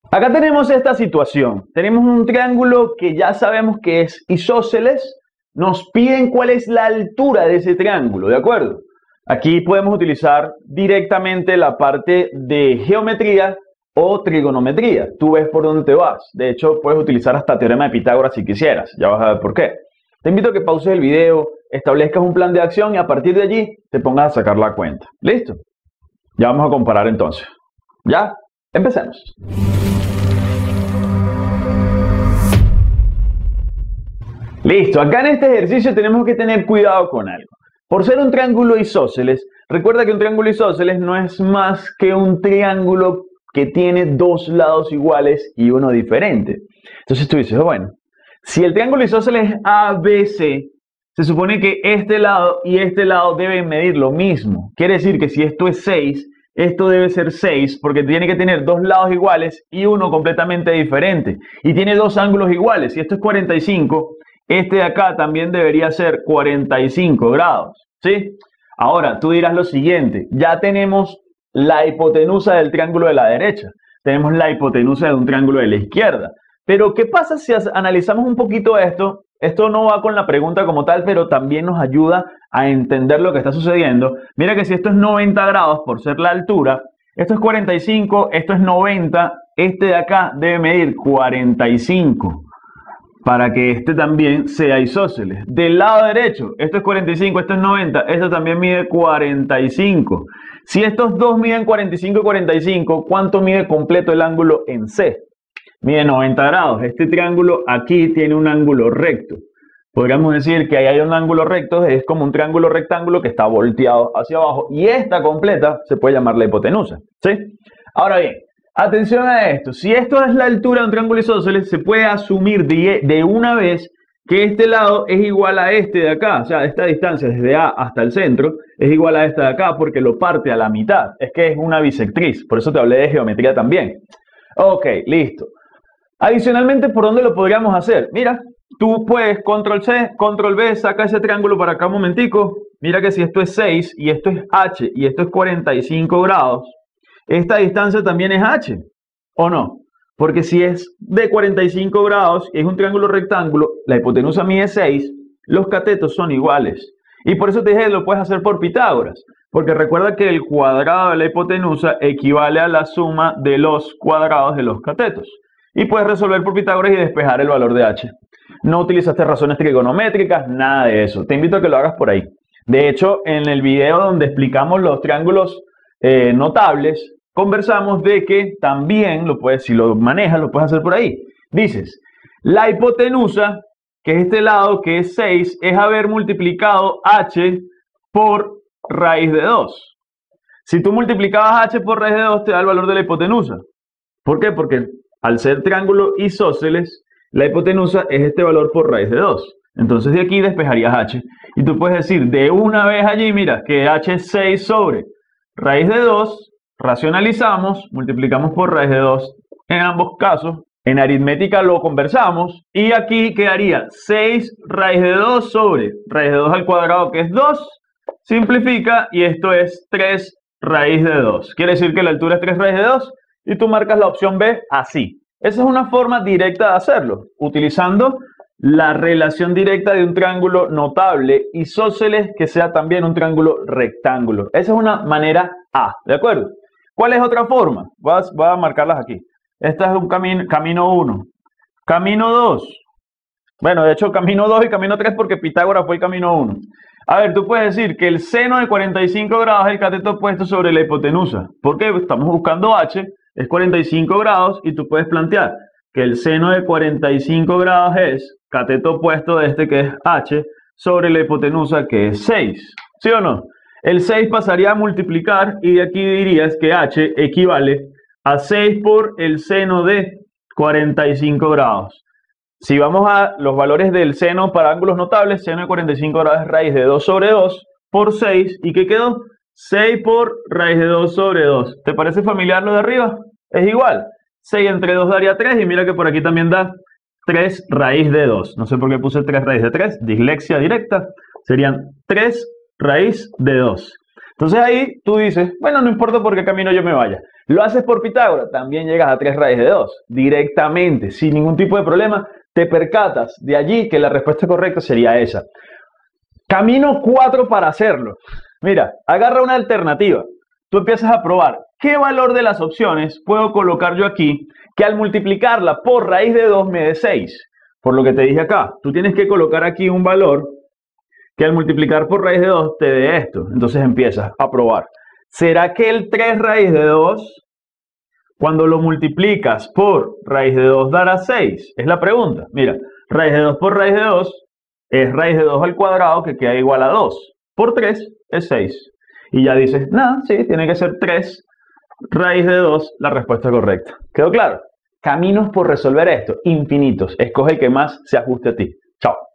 Acá tenemos esta situación. Tenemos un triángulo que ya sabemos que es isósceles. Nos piden cuál es la altura de ese triángulo, ¿de acuerdo? Aquí podemos utilizar directamente la parte de geometría o trigonometría. Tú ves por dónde te vas. De hecho, puedes utilizar hasta teorema de Pitágoras si quisieras. Ya vas a ver por qué. Te invito a que pauses el video, establezcas un plan de acción y a partir de allí te pongas a sacar la cuenta. ¿Listo? Ya vamos a comparar entonces. ¿Ya? Empecemos. Listo, acá en este ejercicio tenemos que tener cuidado con algo. Por ser un triángulo isósceles, recuerda que un triángulo isósceles no es más que un triángulo que tiene dos lados iguales y uno diferente. Entonces tú dices, bueno, si el triángulo isósceles es ABC, se supone que este lado y este lado deben medir lo mismo. Quiere decir que si esto es 6, esto debe ser 6 porque tiene que tener dos lados iguales y uno completamente diferente. Y tiene dos ángulos iguales. Si esto es 45, este de acá también debería ser 45 grados, ¿sí? Ahora, tú dirás lo siguiente, ya tenemos la hipotenusa del triángulo de la derecha, tenemos la hipotenusa de un triángulo de la izquierda, pero ¿qué pasa si analizamos un poquito esto? Esto no va con la pregunta como tal, pero también nos ayuda a entender lo que está sucediendo. Mira que si esto es 90 grados por ser la altura, esto es 45, esto es 90, este de acá debe medir 45. Para que este también sea isósceles. Del lado derecho, esto es 45, esto es 90, esto también mide 45. Si estos dos miden 45 y 45, ¿cuánto mide completo el ángulo en C? Mide 90 grados. Este triángulo aquí tiene un ángulo recto. Podríamos decir que ahí hay un ángulo recto, es como un triángulo rectángulo que está volteado hacia abajo. Y esta completa se puede llamar la hipotenusa, ¿sí? Ahora bien, atención a esto, si esto es la altura de un triángulo isósceles, se puede asumir de una vez que este lado es igual a este de acá, o sea, esta distancia desde A hasta el centro es igual a esta de acá porque lo parte a la mitad, es que es una bisectriz, por eso te hablé de geometría también. Ok, listo. Adicionalmente, ¿por dónde lo podríamos hacer? Mira, tú puedes control C, control V, saca ese triángulo para acá un momentico, mira que si esto es 6 y esto es H y esto es 45 grados, esta distancia también es H, ¿o no? Porque si es de 45 grados y es un triángulo rectángulo, la hipotenusa mide 6, los catetos son iguales. Y por eso te dije que lo puedes hacer por Pitágoras, porque recuerda que el cuadrado de la hipotenusa equivale a la suma de los cuadrados de los catetos. Y puedes resolver por Pitágoras y despejar el valor de H. No utilizaste razones trigonométricas, nada de eso. Te invito a que lo hagas por ahí. De hecho, en el video donde explicamos los triángulos notables, conversamos de que también lo puedes, si lo manejas, lo puedes hacer por ahí. Dices, la hipotenusa, que es este lado, que es 6, es haber multiplicado h por raíz de 2. Si tú multiplicabas h por raíz de 2, te da el valor de la hipotenusa. ¿Por qué? Porque al ser triángulo isósceles, la hipotenusa es este valor por raíz de 2. Entonces de aquí despejarías h. Y tú puedes decir de una vez allí, mira, que h es 6 sobre raíz de 2, racionalizamos, multiplicamos por raíz de 2 en ambos casos. En aritmética lo conversamos y aquí quedaría 6 raíz de 2 sobre raíz de 2 al cuadrado, que es 2. Simplifica y esto es 3 raíz de 2. Quiere decir que la altura es 3 raíz de 2 y tú marcas la opción B así. Esa es una forma directa de hacerlo, utilizando la relación directa de un triángulo notable isósceles que sea también un triángulo rectángulo. Esa es una manera A, ¿de acuerdo? ¿Cuál es otra forma? Voy a marcarlas aquí. Esta es un camino 1. Camino 2. Bueno, de hecho, camino 2 y camino 3 porque Pitágoras fue el camino 1. A ver, tú puedes decir que el seno de 45 grados es el cateto opuesto sobre la hipotenusa. ¿Por qué? Estamos buscando h, es 45 grados y tú puedes plantear que el seno de 45 grados es cateto opuesto de este que es h sobre la hipotenusa que es 6. ¿Sí o no? El 6 pasaría a multiplicar y de aquí dirías que h equivale a 6 por el seno de 45 grados. Si vamos a los valores del seno para ángulos notables, seno de 45 grados es raíz de 2 sobre 2 por 6. ¿Y qué quedó? 6 por raíz de 2 sobre 2. ¿Te parece familiar lo de arriba? Es igual. 6 entre 2 daría 3 y mira que por aquí también da 3 raíz de 2. No sé por qué puse 3 raíz de 3. Dislexia directa. Serían 3 raíz de 2. Entonces ahí tú dices, bueno, no importa por qué camino yo me vaya. Lo haces por Pitágoras, también llegas a 3 raíz de 2, directamente, sin ningún tipo de problema. Te percatas de allí que la respuesta correcta sería esa. Camino 4 para hacerlo. Mira, agarra una alternativa. Tú empiezas a probar qué valor de las opciones puedo colocar yo aquí que al multiplicarla por raíz de 2 me dé 6. Por lo que te dije acá, tú tienes que colocar aquí un valor que al multiplicar por raíz de 2 te dé esto. Entonces empiezas a probar. ¿Será que el 3 raíz de 2, cuando lo multiplicas por raíz de 2, dará 6? Es la pregunta. Mira, raíz de 2 por raíz de 2 es raíz de 2 al cuadrado, que queda igual a 2. Por 3 es 6. Y ya dices, nada, sí, tiene que ser 3 raíz de 2 la respuesta correcta. ¿Quedó claro? Caminos por resolver esto, infinitos. Escoge el que más se ajuste a ti. Chao.